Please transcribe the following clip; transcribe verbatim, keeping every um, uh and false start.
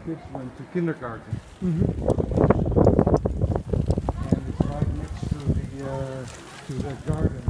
kids went to kindergarten. Mm-hmm. And it's right next to the uh, to the garden.